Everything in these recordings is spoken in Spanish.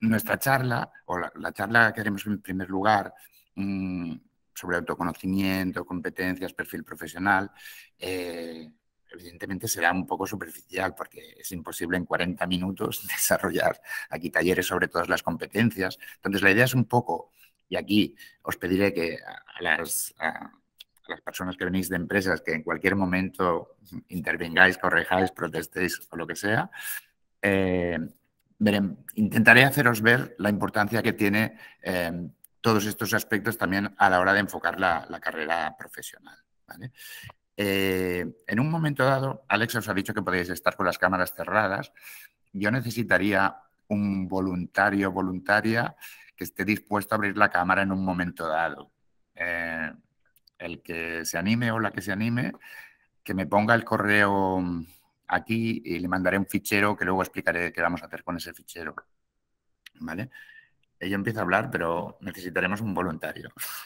nuestra charla, o la charla que haremos en primer lugar, sobre autoconocimiento, competencias, perfil profesional, evidentemente será un poco superficial porque es imposible en 40 minutos desarrollar aquí talleres sobre todas las competencias. Entonces, la idea es un poco, y aquí os pediré que a las personas que venís de empresas que en cualquier momento intervengáis, corrijáis, protestéis o lo que sea, intentaré haceros ver la importancia que tiene todos estos aspectos también a la hora de enfocar la carrera profesional, ¿vale? En un momento dado, Alex os ha dicho que podéis estar con las cámaras cerradas. Yo necesitaría un voluntario o voluntaria que esté dispuesto a abrir la cámara en un momento dado. El que se anime o la que se anime, que me ponga el correo aquí y le mandaré un fichero que luego explicaré qué vamos a hacer con ese fichero. ¿Vale? Ella empieza a hablar, pero necesitaremos un voluntario.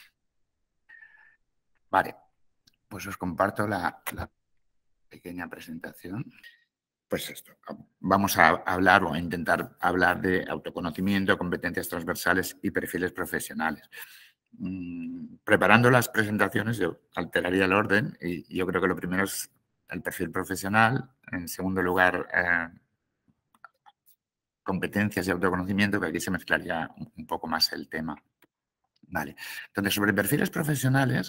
Vale, pues os comparto la pequeña presentación. Pues esto, vamos a hablar o a intentar hablar de autoconocimiento, competencias transversales y perfiles profesionales. Preparando las presentaciones yo alteraría el orden y yo creo que lo primero es el perfil profesional, en segundo lugar competencias y autoconocimiento, que aquí se mezclaría un poco más el tema. Vale. Entonces, sobre perfiles profesionales,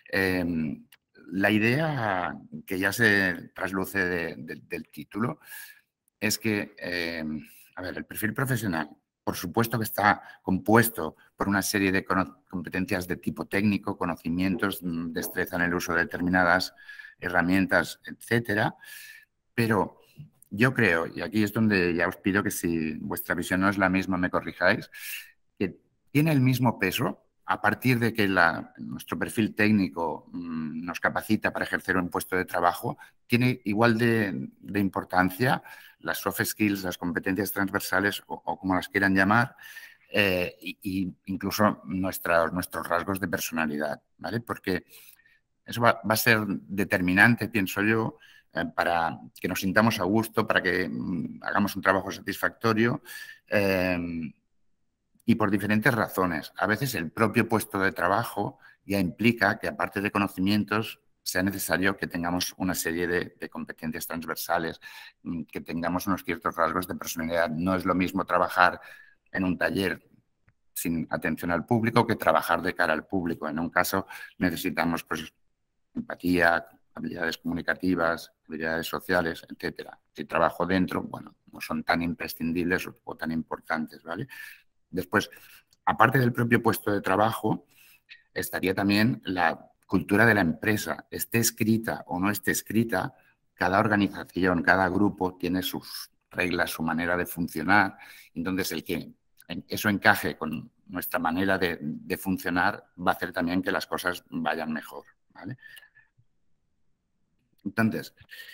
la idea que ya se trasluce del título es que, a ver, el perfil profesional, por supuesto que está compuesto por una serie de competencias de tipo técnico, conocimientos, destreza en el uso de determinadas herramientas, etcétera, pero yo creo, y aquí es donde ya os pido que si vuestra visión no es la misma me corrijáis, que tiene el mismo peso a partir de que nuestro perfil técnico nos capacita para ejercer un puesto de trabajo, tiene igual de importancia las soft skills, las competencias transversales o como las quieran llamar, y incluso nuestros rasgos de personalidad, ¿vale? Porque eso va a ser determinante, pienso yo, para que nos sintamos a gusto, para que hagamos un trabajo satisfactorio y por diferentes razones. A veces el propio puesto de trabajo ya implica que, aparte de conocimientos, sea necesario que tengamos una serie de competencias transversales, que tengamos unos ciertos rasgos de personalidad. No es lo mismo trabajar en un taller sin atención al público que trabajar de cara al público. En un caso necesitamos pues, empatía, habilidades comunicativas, habilidades sociales, etcétera. Si trabajo dentro, bueno, no son tan imprescindibles o tan importantes, ¿vale? Después, aparte del propio puesto de trabajo, estaría también la cultura de la empresa. Esté escrita o no esté escrita, cada organización, cada grupo tiene sus reglas, su manera de funcionar. Entonces, el que eso encaje con nuestra manera de funcionar va a hacer también que las cosas vayan mejor, ¿vale? Entonces,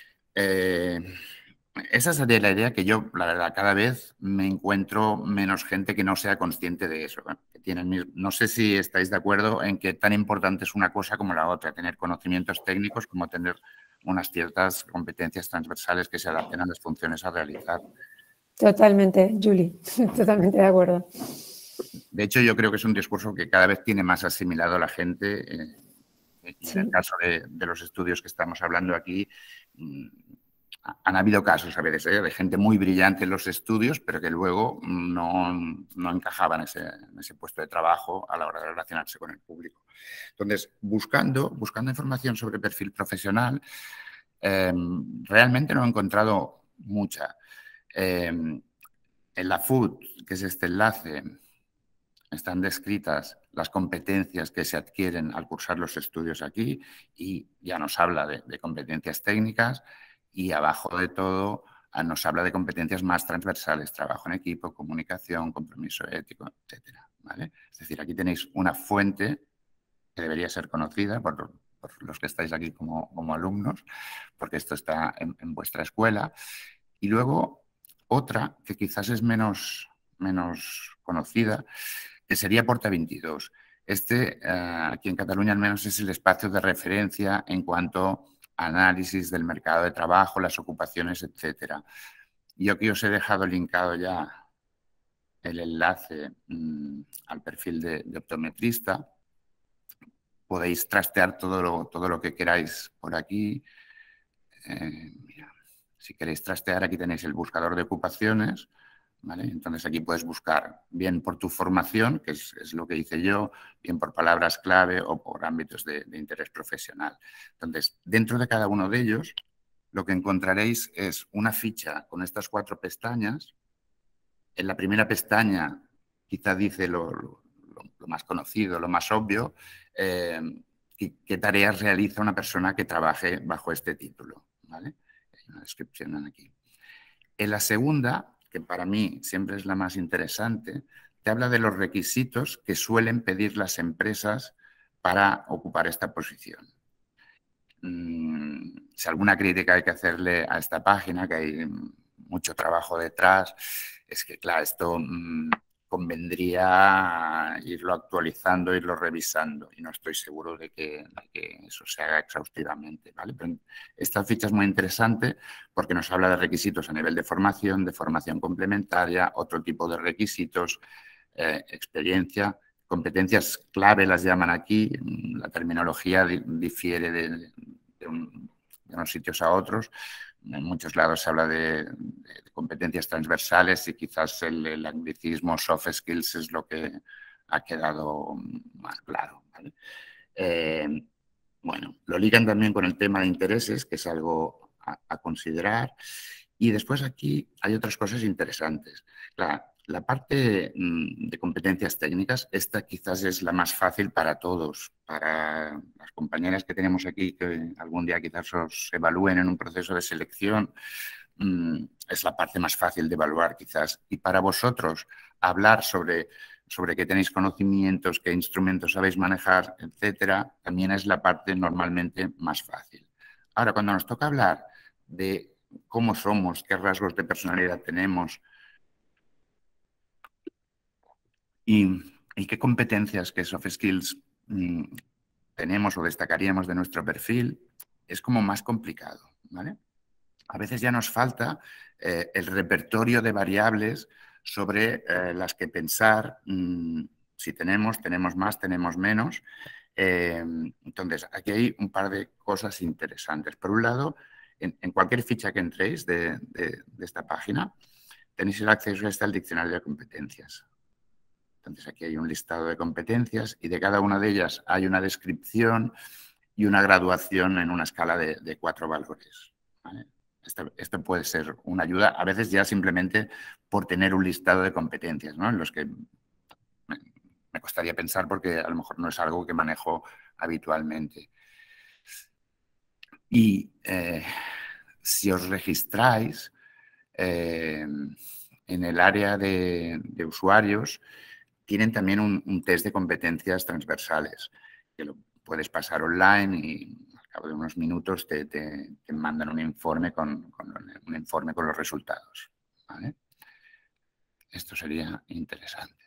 esa sería la idea que yo, la verdad, cada vez me encuentro menos gente que no sea consciente de eso. Que tienen, no sé si estáis de acuerdo en que tan importante es una cosa como la otra, tener conocimientos técnicos como tener unas ciertas competencias transversales que se adapten a las funciones a realizar. Totalmente, Julie, totalmente de acuerdo. De hecho, yo creo que es un discurso que cada vez tiene más asimilado la gente. Y en el caso de los estudios que estamos hablando aquí, han habido casos a veces de gente muy brillante en los estudios, pero que luego no encajaban en ese puesto de trabajo a la hora de relacionarse con el público. Entonces, buscando información sobre perfil profesional, realmente no he encontrado mucha. En la FUD, que es este enlace, están descritas las competencias que se adquieren al cursar los estudios aquí y ya nos habla de competencias técnicas y abajo de todo nos habla de competencias más transversales, trabajo en equipo, comunicación, compromiso ético, etcétera, ¿vale? Es decir, aquí tenéis una fuente que debería ser conocida por los que estáis aquí como alumnos, porque esto está en vuestra escuela. Y luego otra que quizás es menos conocida, que sería Porta 22. Aquí en Cataluña al menos es el espacio de referencia en cuanto a análisis del mercado de trabajo, las ocupaciones, etcétera. Yo aquí os he dejado linkado ya el enlace al perfil de optometrista. Podéis trastear todo lo que queráis por aquí. Mira, si queréis trastear, aquí tenéis el buscador de ocupaciones, ¿vale? Entonces aquí puedes buscar bien por tu formación, que es lo que hice yo, bien por palabras clave o por ámbitos de interés profesional. Entonces, dentro de cada uno de ellos, lo que encontraréis es una ficha con estas 4 pestañas. En la primera pestaña quizá dice lo más conocido, lo más obvio, qué tareas realiza una persona que trabaje bajo este título, ¿vale? Hay una descripción aquí. En la segunda, que para mí siempre es la más interesante, te habla de los requisitos que suelen pedir las empresas para ocupar esta posición. Si alguna crítica hay que hacerle a esta página, que hay mucho trabajo detrás, es que, claro, esto convendría irlo actualizando, irlo revisando, y no estoy seguro de que eso se haga exhaustivamente, ¿vale? Pero esta ficha es muy interesante porque nos habla de requisitos a nivel de formación complementaria, otro tipo de requisitos, experiencia, competencias clave las llaman aquí. La terminología difiere de unos sitios a otros. En muchos lados se habla de competencias transversales y quizás el anglicismo soft skills es lo que ha quedado más claro, ¿vale? Bueno, lo ligan también con el tema de intereses, que es algo a considerar. Y después aquí hay otras cosas interesantes. La parte de competencias técnicas, esta quizás es la más fácil para todos, para las compañeras que tenemos aquí, que algún día quizás os evalúen en un proceso de selección, es la parte más fácil de evaluar quizás. Y para vosotros, hablar sobre qué tenéis conocimientos, qué instrumentos sabéis manejar, etcétera, también es la parte normalmente más fácil. Ahora, cuando nos toca hablar de cómo somos, qué rasgos de personalidad tenemos y qué competencias, qué soft skills tenemos o destacaríamos de nuestro perfil, es como más complicado, ¿vale? A veces ya nos falta el repertorio de variables sobre las que pensar si tenemos más, tenemos menos. Entonces, aquí hay un par de cosas interesantes. Por un lado, en cualquier ficha que entréis de esta página, tenéis el acceso al diccionario de competencias. Entonces, aquí hay un listado de competencias y de cada una de ellas hay una descripción y una graduación en una escala de 4 valores, ¿vale? Esto puede ser una ayuda, a veces ya simplemente por tener un listado de competencias, ¿no? En los que me costaría pensar porque a lo mejor no es algo que manejo habitualmente. Y si os registráis en el área de usuarios, tienen también un test de competencias transversales, que lo puedes pasar online y al cabo de unos minutos te mandan un informe con los resultados, ¿vale? Esto sería interesante.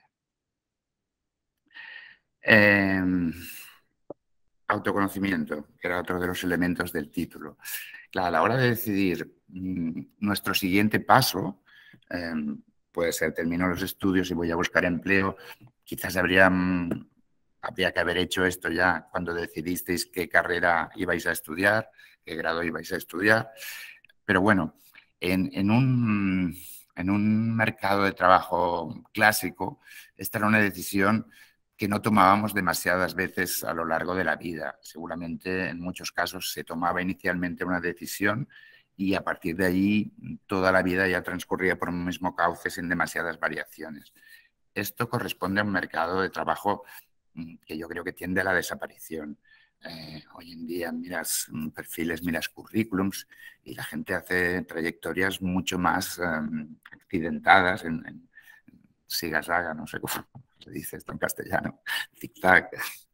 Autoconocimiento, que era otro de los elementos del título. Claro, a la hora de decidir nuestro siguiente paso, puede ser termino los estudios y voy a buscar empleo, quizás habría que haber hecho esto ya cuando decidisteis qué carrera ibais a estudiar, qué grado ibais a estudiar. Pero bueno, en un mercado de trabajo clásico, esta era una decisión que no tomábamos demasiadas veces a lo largo de la vida. Seguramente en muchos casos se tomaba inicialmente una decisión y a partir de ahí toda la vida ya transcurría por un mismo cauce sin demasiadas variaciones. Esto corresponde a un mercado de trabajo que yo creo que tiende a la desaparición. Hoy en día miras perfiles, miras currículums y la gente hace trayectorias mucho más accidentadas en siga-saga, no sé cómo se dice esto en castellano, zig-zag.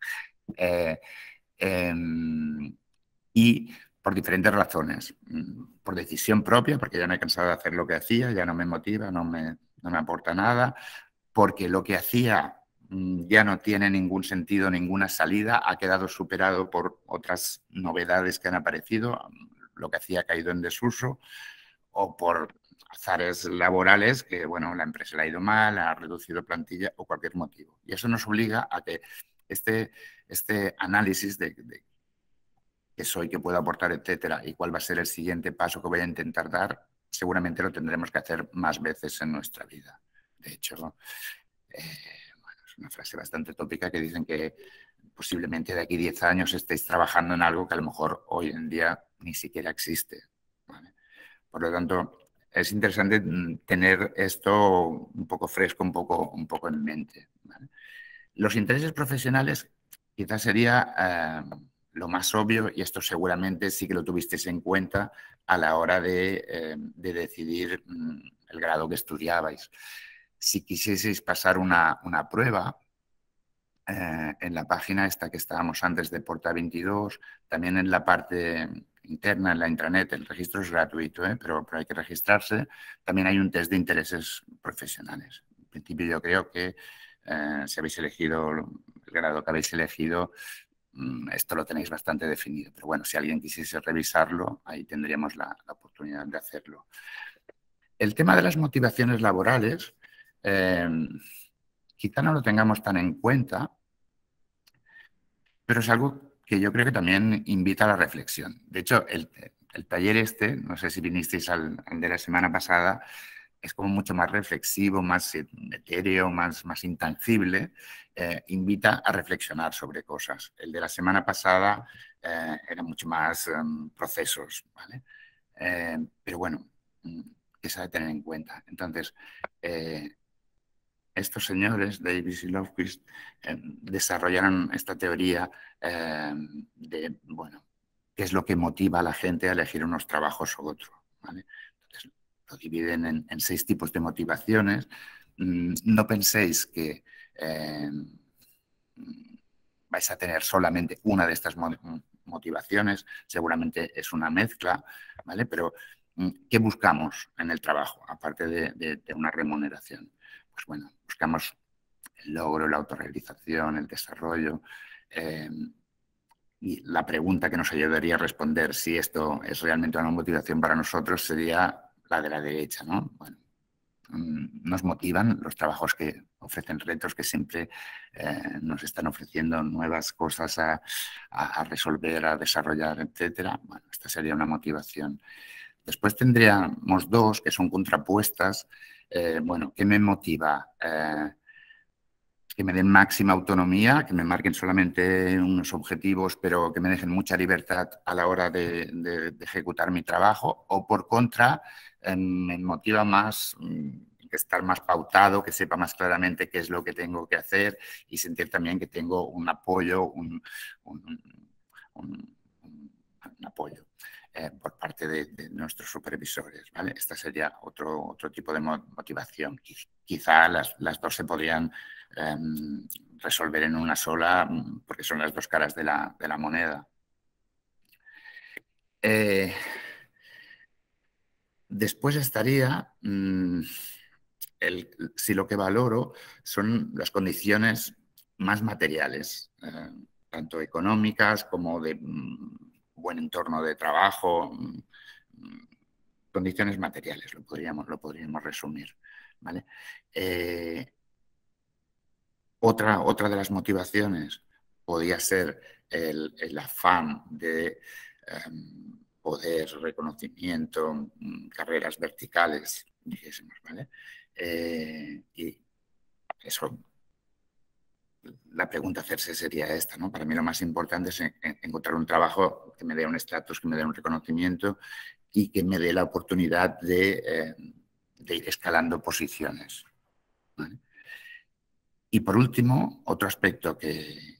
Y por diferentes razones. Por decisión propia, porque ya me he cansado de hacer lo que hacía, ya no me motiva, no me aporta nada, porque lo que hacía ya no tiene ningún sentido, ninguna salida, ha quedado superado por otras novedades que han aparecido, lo que hacía ha caído en desuso, o por azares laborales que, bueno, la empresa le ha ido mal, ha reducido plantilla o cualquier motivo. Y eso nos obliga a que este análisis de qué soy, qué puedo aportar, etcétera, y cuál va a ser el siguiente paso que voy a intentar dar, seguramente lo tendremos que hacer más veces en nuestra vida. De hecho, bueno, es una frase bastante tópica que dicen que posiblemente de aquí 10 años estéis trabajando en algo que a lo mejor hoy en día ni siquiera existe, ¿vale? Por lo tanto, es interesante tener esto un poco fresco, un poco en mente, ¿vale? Los intereses profesionales quizás sería lo más obvio, y esto seguramente sí que lo tuvisteis en cuenta a la hora de decidir el grado que estudiabais. Si quisieseis pasar una prueba, en la página esta que estábamos antes de Porta 22, también en la parte interna, en la intranet, el registro es gratuito, pero hay que registrarse. También hay un test de intereses profesionales. En principio yo creo que si habéis elegido el grado que habéis elegido, esto lo tenéis bastante definido. Pero bueno, si alguien quisiese revisarlo, ahí tendríamos la oportunidad de hacerlo. El tema de las motivaciones laborales, quizá no lo tengamos tan en cuenta, pero es algo que yo creo que también invita a la reflexión. De hecho, el taller este, no sé si vinisteis al de la semana pasada, es como mucho más reflexivo, más etéreo, más intangible, invita a reflexionar sobre cosas. El de la semana pasada era mucho más procesos, ¿vale? Pero bueno, que se ha de tener en cuenta. Entonces, estos señores, Davis y Lofquist, desarrollaron esta teoría de, bueno, qué es lo que motiva a la gente a elegir unos trabajos u otros, ¿vale? Entonces, lo dividen en 6 tipos de motivaciones. No penséis que vais a tener solamente una de estas motivaciones, seguramente es una mezcla, ¿vale? Pero, ¿qué buscamos en el trabajo, aparte de una remuneración? Pues bueno, buscamos el logro, la autorrealización, el desarrollo. Y la pregunta que nos ayudaría a responder si esto es realmente una motivación para nosotros sería la de la derecha, ¿no? Bueno, nos motivan los trabajos que ofrecen retos, que siempre nos están ofreciendo nuevas cosas a resolver, a desarrollar, etcétera. Bueno, esta sería una motivación. Después tendríamos 2 que son contrapuestas. Bueno, ¿qué me motiva? Que me den máxima autonomía, que me marquen solamente unos objetivos, pero que me dejen mucha libertad a la hora de ejecutar mi trabajo, o por contra, me motiva más estar más pautado, que sepa más claramente qué es lo que tengo que hacer y sentir también que tengo un apoyo, un apoyo por parte de nuestros supervisores, ¿vale? Esta sería otro tipo de motivación. Quizá las 2 se podrían resolver en una sola, porque son las 2 caras de la moneda. Después estaría si lo que valoro son las condiciones más materiales, tanto económicas como de buen entorno de trabajo, condiciones materiales, lo podríamos resumir, ¿vale? Otra de las motivaciones podría ser el afán de poder, reconocimiento, carreras verticales, dijésemos, ¿vale? Y eso, la pregunta a hacerse sería esta, ¿no? Para mí lo más importante es encontrar un trabajo que me dé un estatus, que me dé un reconocimiento y que me dé la oportunidad de ir escalando posiciones, ¿vale? Y por último, otro aspecto que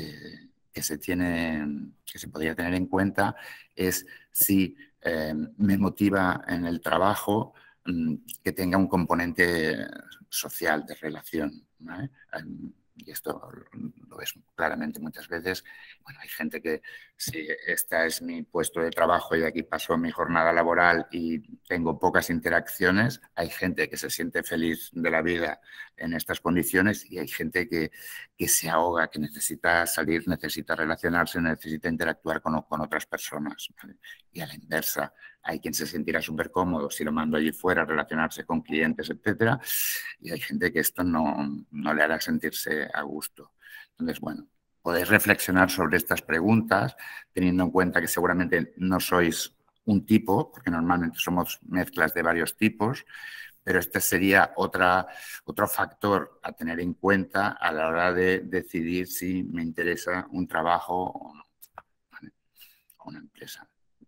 se podría tener en cuenta es si me motiva en el trabajo que tenga un componente social de relación, ¿vale? Y esto lo ves claramente muchas veces. Bueno, hay gente que si este es mi puesto de trabajo y aquí paso mi jornada laboral y tengo pocas interacciones, hay gente que se siente feliz de la vida en estas condiciones y hay gente que se ahoga, que necesita salir, necesita relacionarse, necesita interactuar con otras personas, ¿vale? Y a la inversa, Hay quien se sentirá súper cómodo si lo mando allí fuera a relacionarse con clientes, etcétera, y hay gente que esto no le hará sentirse a gusto. Entonces, bueno, podéis reflexionar sobre estas preguntas, teniendo en cuenta que seguramente no sois un tipo, porque normalmente somos mezclas de varios tipos, pero este sería otro factor a tener en cuenta a la hora de decidir si me interesa un trabajo o no, ¿vale? O una empresa.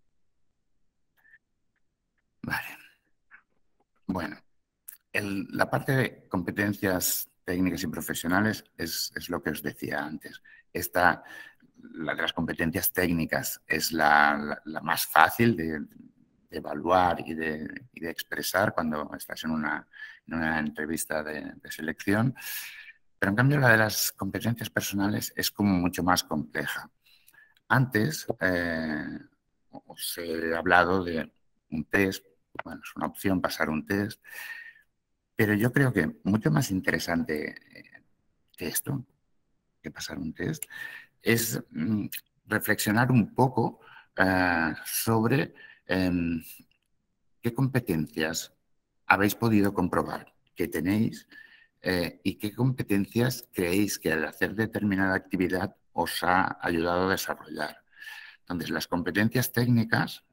Vale. Bueno, la parte de competencias técnicas y profesionales es lo que os decía antes. La de las competencias técnicas es la más fácil de evaluar y de expresar cuando estás en una entrevista de selección, pero en cambio la de las competencias personales es como mucho más compleja. Antes os he hablado de un test, bueno, es una opción pasar un test, pero yo creo que mucho más interesante que esto, que pasar un test, es reflexionar un poco sobre qué competencias habéis podido comprobar que tenéis y qué competencias creéis que al hacer determinada actividad os ha ayudado a desarrollar. Entonces, las competencias técnicas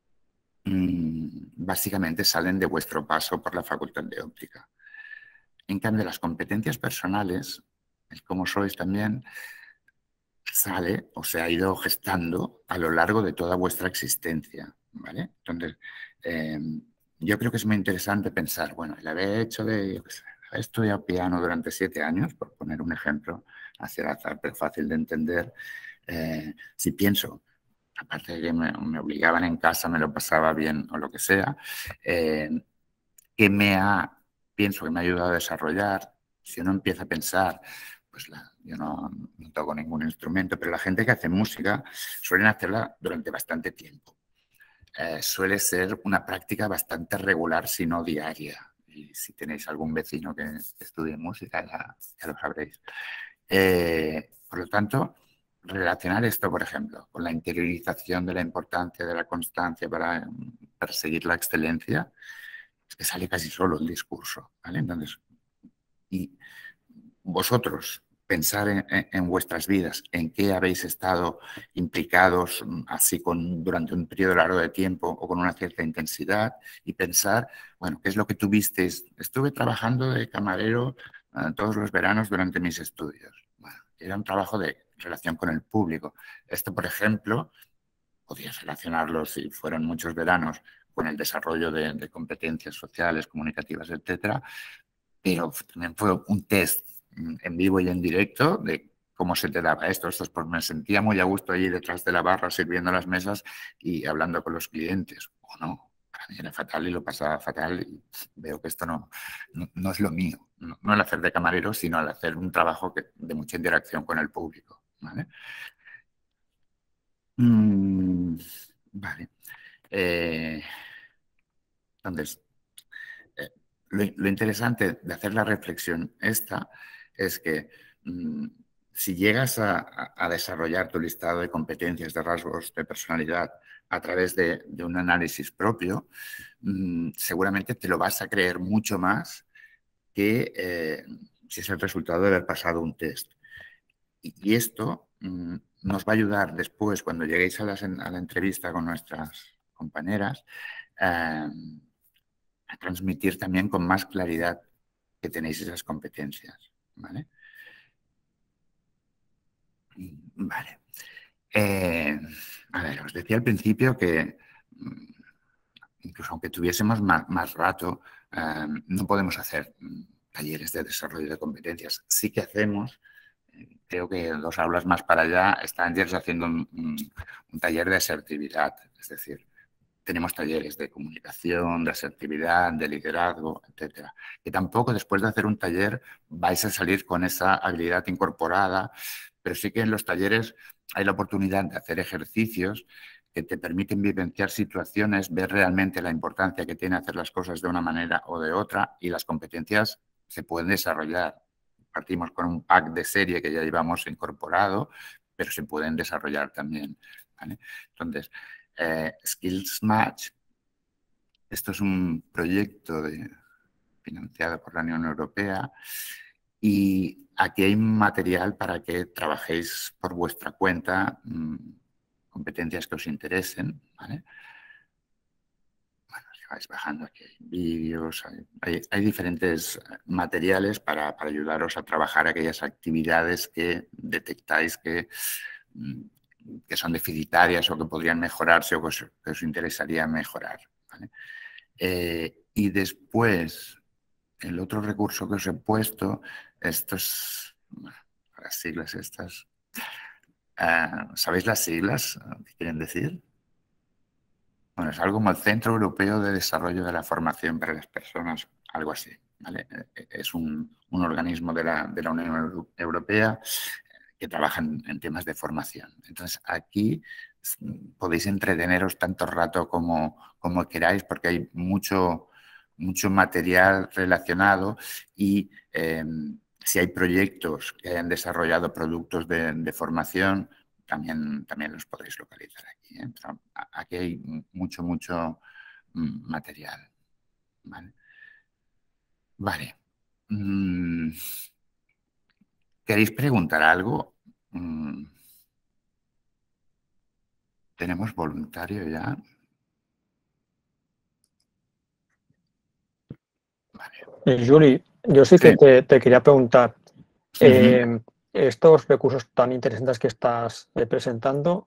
básicamente salen de vuestro paso por la Facultad de Óptica. En cambio, las competencias personales, el cómo sois también, sale o se ha ido gestando a lo largo de toda vuestra existencia, ¿vale? Entonces, yo creo que es muy interesante pensar, bueno, el haber hecho haber estudiado piano durante 7 años, por poner un ejemplo hacia el azar, pero fácil de entender, si pienso, aparte de que me obligaban en casa, me lo pasaba bien o lo que sea, que pienso que me ha ayudado a desarrollar. Si uno empieza a pensar, pues yo no toco ningún instrumento, pero la gente que hace música suelen hacerla durante bastante tiempo. Suele ser una práctica bastante regular, si no diaria. Y si tenéis algún vecino que estudie música, ya lo sabréis. Por lo tanto, relacionar esto, por ejemplo, con la interiorización de la importancia de la constancia para perseguir la excelencia, es que sale casi solo el discurso, ¿vale? Entonces, y vosotros pensar en vuestras vidas, en qué habéis estado implicados así durante un periodo largo de tiempo o con una cierta intensidad y pensar, bueno, ¿qué es lo que tuvisteis? Estuve trabajando de camarero todos los veranos durante mis estudios. Bueno, era un trabajo de relación con el público. Esto, por ejemplo, podías relacionarlo si fueron muchos veranos con el desarrollo de competencias sociales, comunicativas, etcétera, pero también fue un test en vivo y en directo de cómo se te daba esto. Pues me sentía muy a gusto allí detrás de la barra sirviendo las mesas y hablando con los clientes. O no, para mí era fatal y lo pasaba fatal y veo que esto no es lo mío. No el hacer de camarero, sino el hacer un trabajo de mucha interacción con el público. ¿Vale? Vale. Entonces, lo interesante de hacer la reflexión esta es que si llegas a desarrollar tu listado de competencias, de rasgos de personalidad a través de un análisis propio, seguramente te lo vas a creer mucho más que si es el resultado de haber pasado un test. Y esto nos va a ayudar después, cuando lleguéis a la entrevista con nuestras compañeras, a transmitir también con más claridad que tenéis esas competencias. ¿Vale? Vale. A ver, os decía al principio que incluso aunque tuviésemos más rato, no podemos hacer talleres de desarrollo de competencias. Sí que hacemos, creo que 2 aulas más para allá están ya haciendo un taller de asertividad, es decir, tenemos talleres de comunicación, de asertividad, de liderazgo, etcétera. Que tampoco después de hacer un taller vais a salir con esa habilidad incorporada, pero sí que en los talleres hay la oportunidad de hacer ejercicios que te permiten vivenciar situaciones, ver realmente la importancia que tiene hacer las cosas de una manera o de otra y las competencias se pueden desarrollar. Partimos con un pack de serie que ya llevamos incorporado, pero se pueden desarrollar también. ¿Vale? Entonces, Skills Match Esto es un proyecto financiado por la Unión Europea y aquí hay material para que trabajéis por vuestra cuenta, competencias que os interesen, ¿vale? Bueno, si vais bajando aquí hay vídeos, hay diferentes materiales para ayudaros a trabajar aquellas actividades que detectáis que son deficitarias o que podrían mejorarse o que os interesaría mejorar, ¿vale? Y después, el otro recurso que os he puesto, estos, bueno, las siglas estas, ¿sabéis las siglas? ¿Qué quieren decir? Bueno, es algo como el Centro Europeo de Desarrollo de la Formación para las Personas, algo así, ¿vale? Es un organismo de la Unión Europea que trabaja en temas de formación. Entonces, aquí podéis entreteneros tanto rato como queráis porque hay mucho material relacionado y si hay proyectos que hayan desarrollado productos de formación, también los podréis localizar aquí, ¿eh? Pero aquí hay mucho material. Vale. Vale. ¿Queréis preguntar algo? ¿Tenemos voluntario ya? Vale. Julie, yo sí que Sí. te quería preguntar, estos recursos tan interesantes que estás presentando,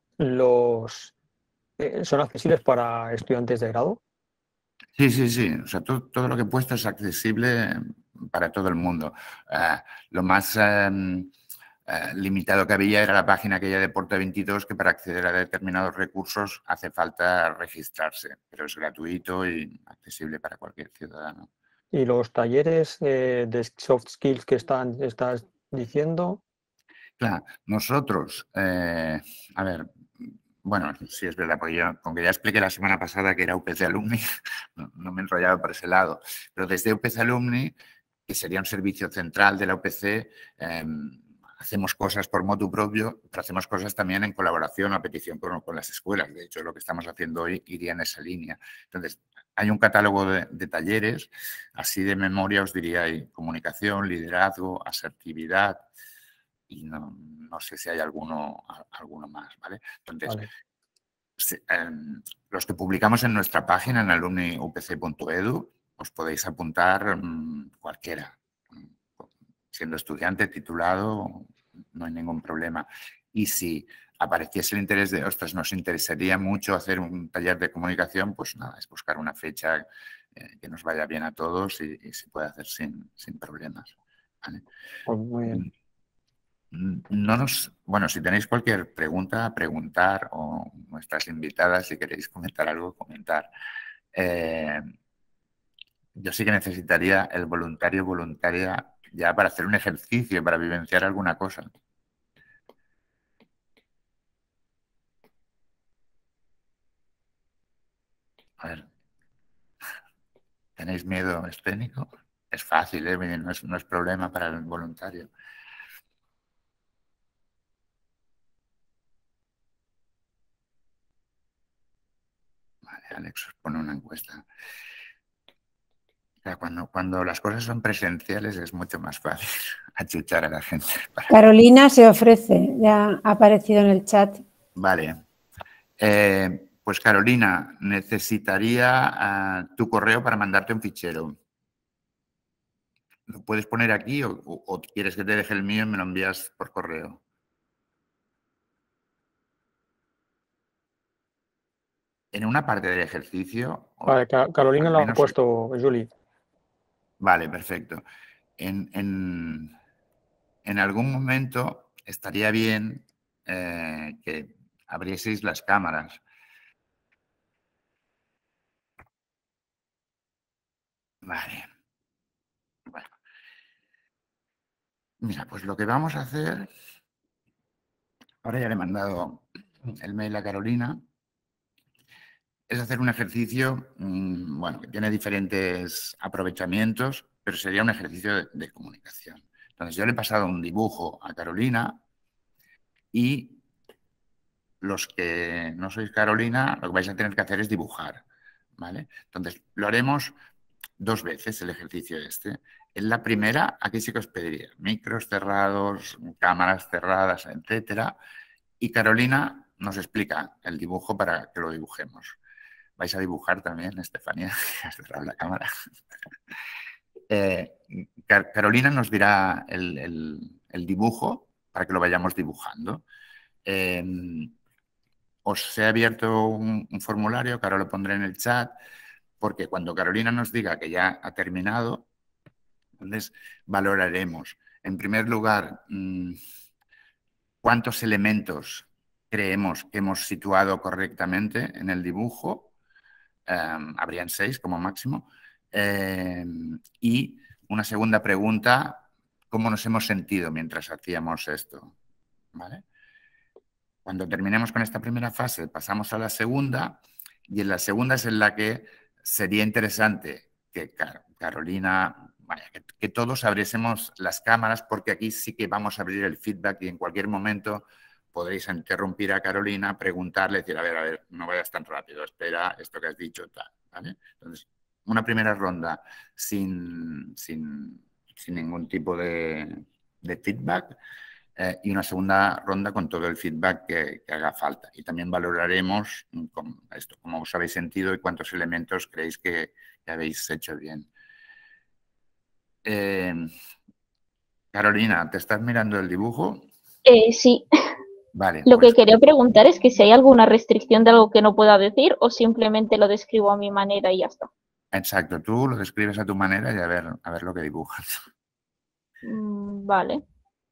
¿son accesibles para estudiantes de grado? Sí, sí, sí. O sea, todo lo que he puesto es accesible para todo el mundo. Lo más limitado que había era la página aquella de Porta 22, que para acceder a determinados recursos hace falta registrarse, pero es gratuito y accesible para cualquier ciudadano. ¿Y los talleres de soft skills que estás diciendo? Claro, nosotros, a ver, bueno, sí es verdad, porque yo, como ya expliqué la semana pasada que era UPC Alumni, no me he enrollado por ese lado, pero desde UPC Alumni, que sería un servicio central de la UPC, hacemos cosas por motu propio, pero hacemos cosas también en colaboración o a petición con las escuelas. De hecho, lo que estamos haciendo hoy iría en esa línea. Entonces, hay un catálogo de talleres, así de memoria os diría, hay comunicación, liderazgo, asertividad, y no sé si hay alguno más, ¿vale? Entonces, Vale. los que publicamos en nuestra página en alumniupc.edu os podéis apuntar cualquiera. Siendo estudiante, titulado, no hay ningún problema. Y si apareciese el interés de, ostras, nos interesaría mucho hacer un taller de comunicación, pues nada, es buscar una fecha que nos vaya bien a todos y se puede hacer sin problemas, ¿vale? Pues muy bien. Bueno, si tenéis cualquier pregunta, preguntar, o nuestras invitadas, si queréis comentar algo, comentar. Yo sí que necesitaría el voluntario o voluntaria ya para hacer un ejercicio, para vivenciar alguna cosa. A ver, ¿tenéis miedo escénico? Es fácil, ¿eh? No es problema para el voluntario. Vale, Alex os pone una encuesta. Cuando las cosas son presenciales es mucho más fácil achuchar a la gente. Carolina se ofrece, ya ha aparecido en el chat. Vale. Pues Carolina, necesitaría tu correo para mandarte un fichero. ¿Lo puedes poner aquí o quieres que te deje el mío y me lo envías por correo? En una parte del ejercicio, o Vale, Carolina al lo ha menos... puesto, Julie. Vale, perfecto. En algún momento estaría bien que abrieseis las cámaras. Vale. Bueno. Mira, pues lo que vamos a hacer... Ahora ya le he mandado el mail a Carolina. Es hacer un ejercicio, bueno, que tiene diferentes aprovechamientos, pero sería un ejercicio de comunicación. Entonces, yo le he pasado un dibujo a Carolina y los que no sois Carolina, lo que vais a tener que hacer es dibujar, ¿vale? Entonces, lo haremos 2 veces el ejercicio este. En la primera, aquí sí que os pediría micros cerrados, cámaras cerradas, etcétera. Y Carolina nos explica el dibujo para que lo dibujemos. ¿Vais a dibujar también, Estefanía? Has cerrado la cámara. Carolina nos dirá el dibujo para que lo vayamos dibujando. Os he abierto un formulario que ahora lo pondré en el chat, porque cuando Carolina nos diga que ya ha terminado, entonces valoraremos, en primer lugar, cuántos elementos creemos que hemos situado correctamente en el dibujo. Habrían 6 como máximo. Y una segunda pregunta, ¿cómo nos hemos sentido mientras hacíamos esto? ¿Vale? Cuando terminemos con esta primera fase, pasamos a la segunda, y en la segunda es en la que sería interesante que Carolina, que todos abriésemos las cámaras, porque aquí sí que vamos a abrir el feedback y en cualquier momento podréis interrumpir a Carolina, preguntarle, decir, a ver, no vayas tan rápido, espera esto que has dicho, tal, ¿vale? Entonces, una primera ronda sin ningún tipo de feedback. Y una segunda ronda con todo el feedback que haga falta. Y también valoraremos cómo os habéis sentido y cuántos elementos creéis que habéis hecho bien. Carolina, ¿te estás mirando el dibujo? Sí. Vale. Lo que quería preguntar es que si hay alguna restricción de algo que no pueda decir o simplemente lo describo a mi manera y ya está. Exacto, tú lo describes a tu manera y a ver lo que dibujas. Vale.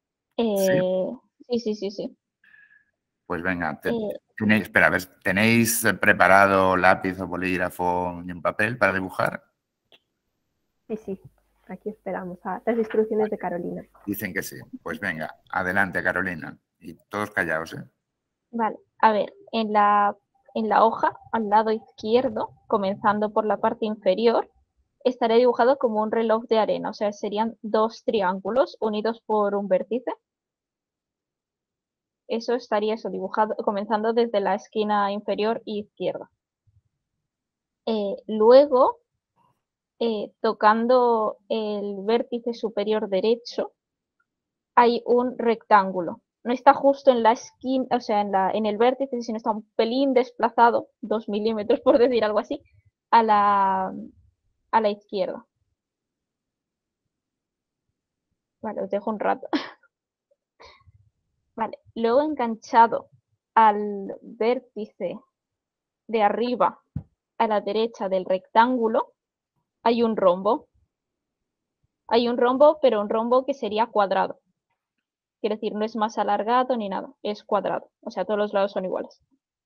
Sí. Pues venga, espera, a ver, ¿tenéis preparado lápiz o bolígrafo y un papel para dibujar? Sí, aquí esperamos a las instrucciones de Carolina. Dicen que sí. Pues venga, adelante, Carolina. Y todos callados, ¿eh? Vale, a ver, en la hoja, al lado izquierdo, comenzando por la parte inferior, estará dibujado como un reloj de arena, o sea, serían 2 triángulos unidos por un vértice. Eso estaría dibujado, comenzando desde la esquina inferior izquierda. Luego, tocando el vértice superior derecho, hay un rectángulo. No está justo en la esquina, o sea, en el vértice, sino está un pelín desplazado, 2 milímetros por decir algo así, a la izquierda. Vale, os dejo un rato. Vale, luego enganchado al vértice de arriba a la derecha del rectángulo hay un rombo. Hay un rombo, pero un rombo que sería cuadrado. Quiere decir, no es más alargado ni nada, es cuadrado. O sea, todos los lados son iguales.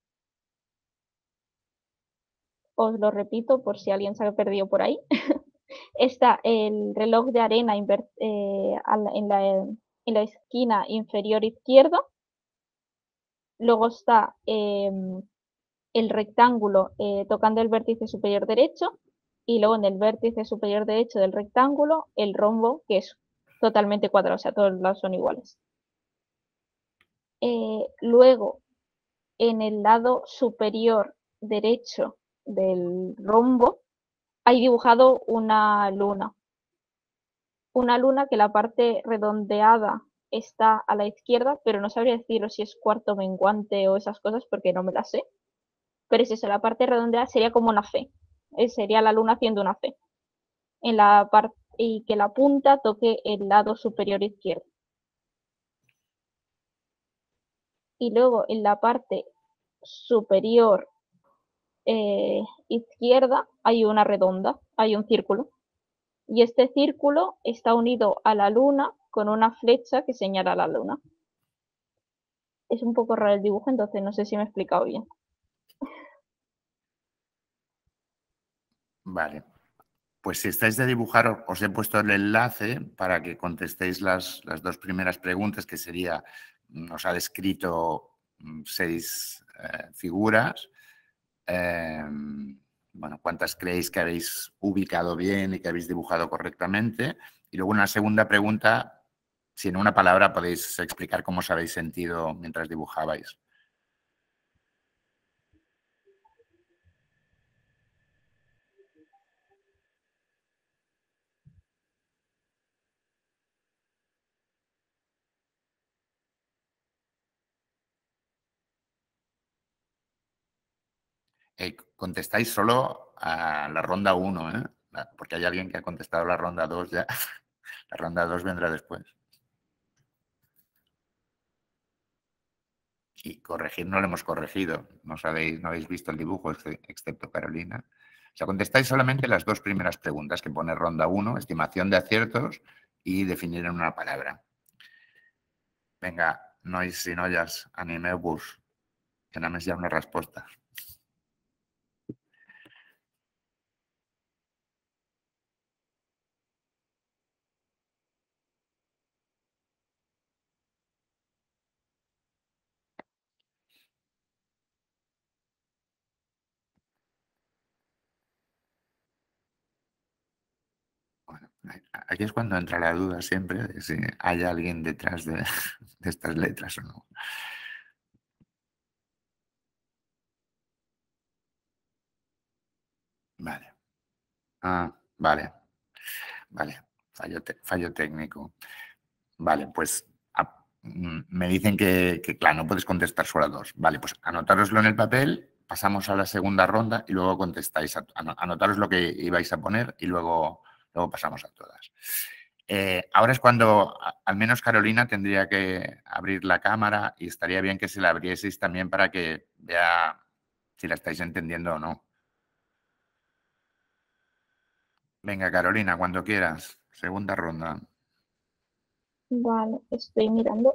Os lo repito por si alguien se ha perdido por ahí. Está el reloj de arena en la esquina inferior izquierda. Luego está el rectángulo tocando el vértice superior derecho. Y luego en el vértice superior derecho del rectángulo, el rombo, que es totalmente cuadrado, o sea, todos los lados son iguales. Luego, en el lado superior derecho del rombo, hay dibujado una luna. Una luna que la parte redondeada está a la izquierda, pero no sabría deciros si es cuarto menguante o esas cosas porque no me las sé. Pero es eso, la parte redondeada sería como una fe. Sería la luna haciendo una fe. Y que la punta toque el lado superior izquierdo. Y luego en la parte superior izquierda hay una redonda, hay un círculo. Y este círculo está unido a la luna con una flecha que señala a la luna. Es un poco raro el dibujo, entonces no sé si me he explicado bien. Vale. Pues si estáis de dibujar, os he puesto el enlace para que contestéis las 2 primeras preguntas, que sería, nos ha descrito 6 figuras. Bueno, ¿cuántas creéis que habéis ubicado bien y que habéis dibujado correctamente? Y luego una segunda pregunta, si en una palabra podéis explicar cómo os habéis sentido mientras dibujabais. Contestáis solo a la ronda 1, ¿eh? Porque hay alguien que ha contestado la ronda 2 ya. La ronda 2 vendrá después. Y corregir no lo hemos corregido. No habéis visto el dibujo, excepto Carolina. O sea, contestáis solamente las 2 primeras preguntas que pone ronda 1, estimación de aciertos y definir en una palabra. Venga, nois i noies, animeu-vos, que només hi ha una resposta. Bueno, aquí es cuando entra la duda siempre de si hay alguien detrás de estas letras o no. Vale. Vale. Vale. Fallo técnico. Vale, pues me dicen que, claro, no puedes contestar solo a 2. Vale, pues anotároslo en el papel, pasamos a la segunda ronda y luego contestáis. Anotaros lo que ibais a poner y luego pasamos a todas. Ahora es cuando, al menos Carolina, tendría que abrir la cámara y estaría bien que se la abrieseis también para que vea si la estáis entendiendo o no. Venga, Carolina, cuando quieras. Segunda ronda. Vale, estoy mirando.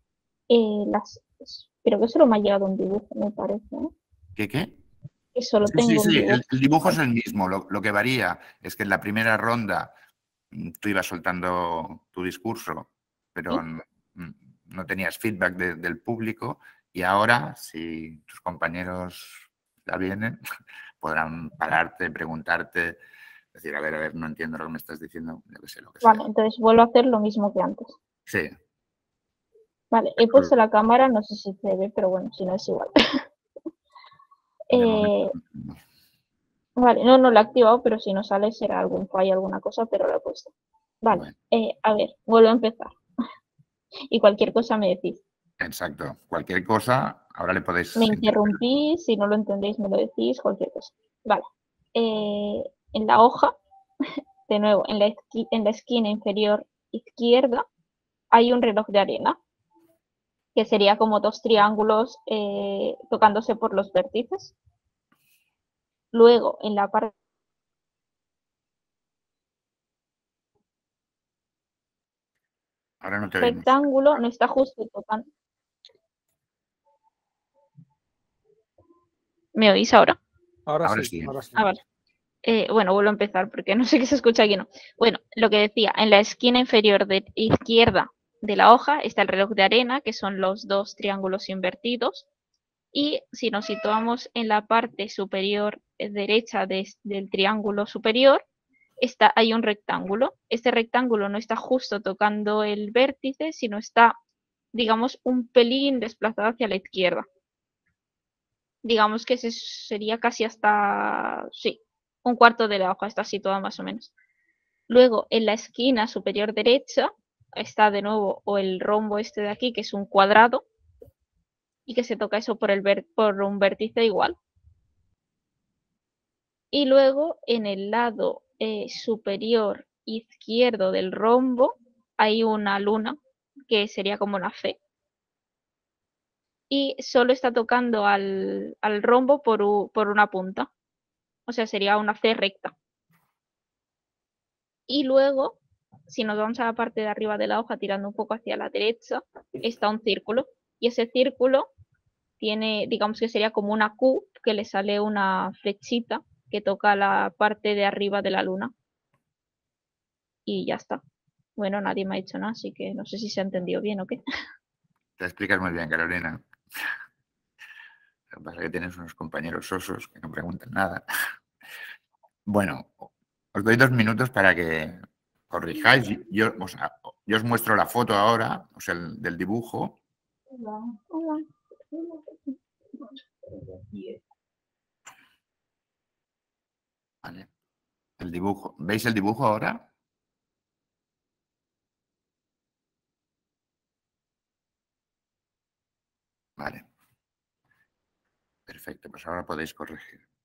Creo que solo me ha llegado un dibujo, me parece, ¿no? ¿Qué? Que solo Sí, tengo un dibujo. el dibujo es el mismo. Lo que varía es que en la primera ronda tú ibas soltando tu discurso, pero no tenías feedback del público, y ahora, si tus compañeros ya vienen, podrán pararte, preguntarte, decir, a ver, no entiendo lo que me estás diciendo, yo qué sé, lo que sea. Vale, entonces vuelvo a hacer lo mismo que antes. Sí. Vale, he puesto la cámara, no sé si se ve, pero bueno, si no es igual. De momento, Vale, no la he activado, pero si no sale será algún fallo, alguna cosa, pero lo he puesto. Vale, bueno, a ver, vuelvo a empezar. Y cualquier cosa me decís. exacto. Cualquier cosa, ahora le podéis... Me interrumpís, si no lo entendéis me lo decís, cualquier cosa. Vale. En la hoja, de nuevo, en la esquina inferior izquierda, hay un reloj de arena, que sería como 2 triángulos tocándose por los vértices. Luego, en la parte Ahora no te oímos. rectángulo no está justo tocando. ¿Me oís ahora? Ahora Ahora sí, sí. ahora sí. Ah, vale. Bueno, vuelvo a empezar porque no sé qué se escucha aquí, ¿no? Bueno, lo que decía, en la esquina inferior izquierda de la hoja está el reloj de arena, que son los 2 triángulos invertidos. Y si nos situamos en la parte superior derecha del triángulo superior, hay un rectángulo. Este rectángulo no está justo tocando el vértice, sino está, digamos, un pelín desplazado hacia la izquierda. Digamos que ese sería casi hasta, sí, un cuarto de la hoja, está situado más o menos. Luego, en la esquina superior derecha, está de nuevo o el rombo este de aquí, que es un cuadrado, y que se toca eso por un vértice igual. Y luego, en el lado superior izquierdo del rombo, hay una luna, que sería como una C. Y solo está tocando al rombo por una punta. O sea, sería una C recta. Y luego, si nos vamos a la parte de arriba de la hoja, tirando un poco hacia la derecha, está un círculo. Y ese círculo tiene, digamos que sería como una Q, que le sale una flechita que toca la parte de arriba de la luna. Y ya está. Bueno, nadie me ha dicho nada, así que no sé si se ha entendido bien o qué. Te explicas muy bien, Carolina. Lo que pasa es que tienes unos compañeros sosos que no preguntan nada. Bueno, os doy 2 minutos para que corrijáis. Yo os muestro la foto ahora, o sea, del dibujo. Hola. Vale. El dibujo. ¿Veis el dibujo ahora? Vale. Perfecto, pues ahora podéis corregir.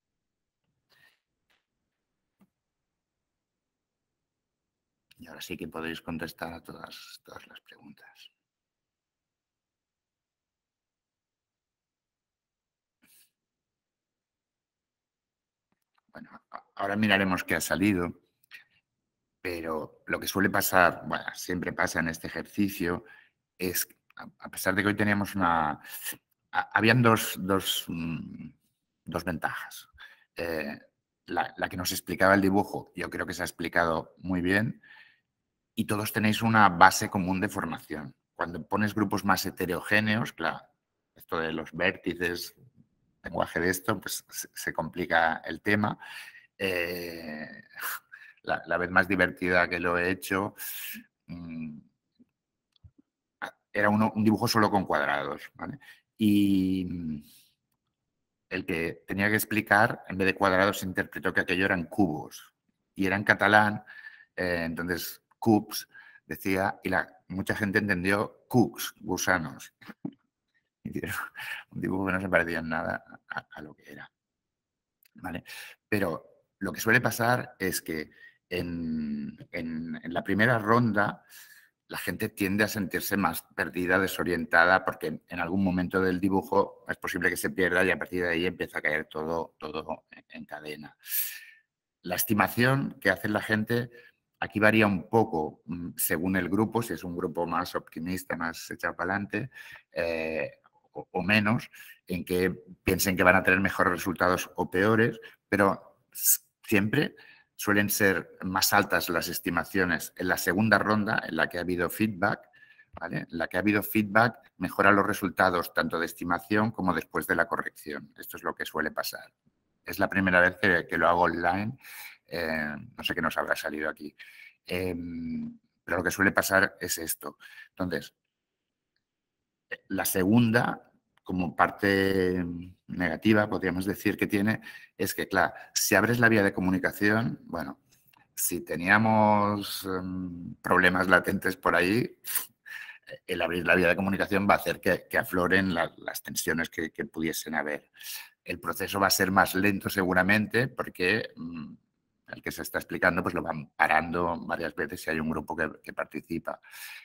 ahora sí que podéis contestar a todas las preguntas. Bueno, ahora miraremos qué ha salido, pero lo que suele pasar, bueno, siempre pasa en este ejercicio, es, a pesar de que hoy teníamos habían dos ventajas. La que nos explicaba el dibujo, yo creo que se ha explicado muy bien, y todos tenéis una base común de formación. Cuando pones grupos más heterogéneos, claro, esto de los vértices, lenguaje de esto, pues se complica el tema. La vez más divertida que lo he hecho era un dibujo solo con cuadrados, ¿vale? Y el que tenía que explicar, en vez de cuadrados, interpretó que aquello eran cubos. Y era en catalán, entonces cubs decía, y mucha gente entendió cucs, gusanos. Un dibujo que no se parecía en nada a lo que era. ¿Vale? Pero lo que suele pasar es que en la primera ronda la gente tiende a sentirse más perdida, desorientada, porque en algún momento del dibujo es posible que se pierda y a partir de ahí empieza a caer todo en cadena. La estimación que hace la gente aquí varía un poco según el grupo, si es un grupo más optimista, más echado para adelante, o menos, en que piensen que van a tener mejores resultados o peores, pero siempre suelen ser más altas las estimaciones en la segunda ronda, en la que ha habido feedback, ¿vale? En la que ha habido feedback mejora los resultados tanto de estimación como después de la corrección. Esto es lo que suele pasar. Es la primera vez que lo hago online, no sé qué nos habrá salido aquí, pero lo que suele pasar es esto. Entonces, la segunda, como parte negativa, podríamos decir que tiene, es que, claro, si abres la vía de comunicación, bueno, si teníamos problemas latentes por ahí, el abrir la vía de comunicación va a hacer que afloren las tensiones que pudiesen haber. El proceso va a ser más lento seguramente porque el que se está explicando pues lo van parando varias veces si hay un grupo que participa.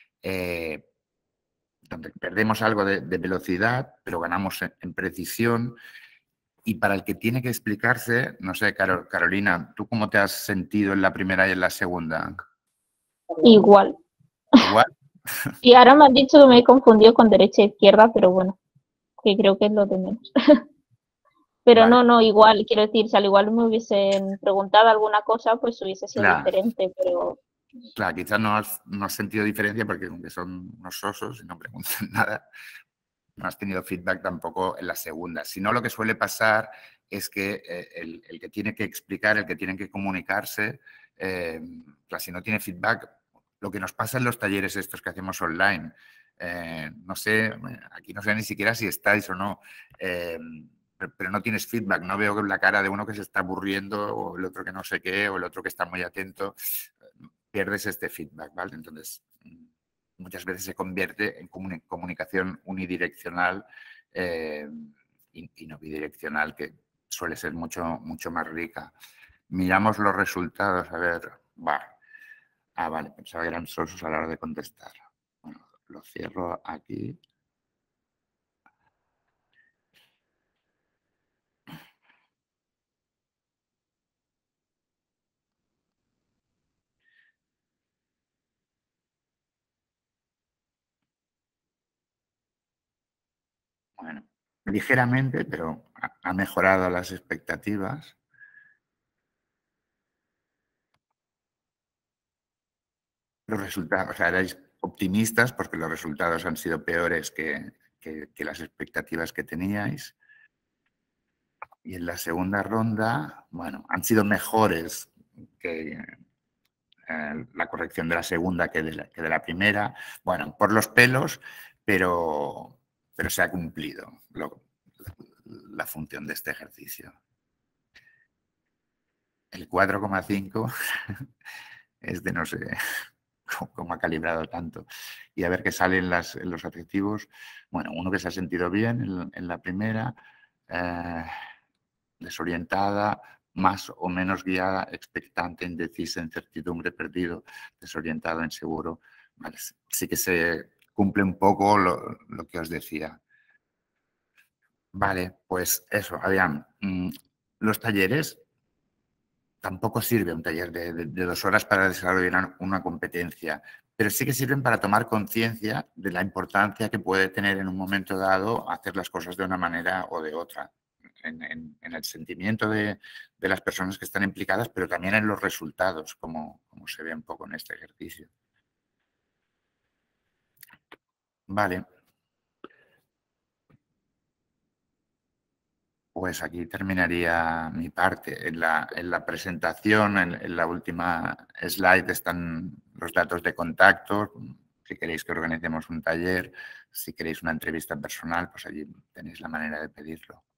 Donde perdemos algo de velocidad, pero ganamos en precisión. Y para el que tiene que explicarse, no sé, Carolina, ¿tú cómo te has sentido en la primera y en la segunda? Igual. ¿Igual? Y ahora me han dicho que me he confundido con derecha e izquierda, pero bueno, que creo que es lo de menos. Pero Vale. no, igual, quiero decir, si al igual me hubiesen preguntado alguna cosa, pues hubiese sido Claro. diferente, pero Claro, quizás no has sentido diferencia porque aunque son unos sosos y no preguntan nada, no has tenido feedback tampoco en la segunda. Si no, lo que suele pasar es que el que tiene que explicar, el que tiene que comunicarse, si no tiene feedback, lo que nos pasa en los talleres estos que hacemos online, no sé, aquí no sé ni siquiera si estáis o no, pero no tienes feedback, no veo la cara de uno que se está aburriendo o el otro que no sé qué o el otro que está muy atento, pierdes este feedback, ¿vale? Entonces, muchas veces se convierte en comunicación unidireccional y no bidireccional, que suele ser mucho más rica. Miramos los resultados, a ver, vale, pensaba que eran sosos a la hora de contestar. Bueno, lo cierro aquí. Bueno, ligeramente, pero ha mejorado las expectativas. Los resultados, o sea, erais optimistas porque los resultados han sido peores que las expectativas que teníais. Y en la segunda ronda, bueno, han sido mejores que la corrección de la segunda que de la primera. Bueno, por los pelos, pero se ha cumplido la función de este ejercicio. El 4,5 es de no sé cómo ha calibrado tanto. Y a ver qué sale en los adjetivos. Bueno, uno que se ha sentido bien en la primera, desorientada, más o menos guiada, expectante, indecisa, incertidumbre, perdido, desorientado, inseguro. Vale, sí que se cumple un poco lo que os decía. Vale, pues eso, Adrián. Los talleres, tampoco sirve un taller de 2 horas para desarrollar una competencia, pero sí que sirven para tomar conciencia de la importancia que puede tener en un momento dado hacer las cosas de una manera o de otra, en el sentimiento de las personas que están implicadas, pero también en los resultados, como se ve un poco en este ejercicio. Vale. Pues aquí terminaría mi parte. En la presentación, en la última slide, están los datos de contacto. Si queréis que organicemos un taller, si queréis una entrevista personal, pues allí tenéis la manera de pedirlo.